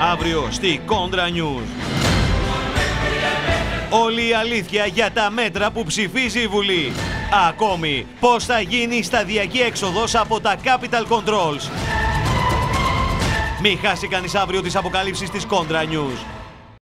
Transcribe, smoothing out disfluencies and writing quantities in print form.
Αύριο στη Κόντρα News. Όλη η αλήθεια για τα μέτρα που ψηφίζει η Βουλή. Ακόμη, πώς θα γίνει η σταδιακή έξοδος από τα Capital Controls. Μην χάσει κανείς αύριο τις αποκαλύψεις της Κόντρα News.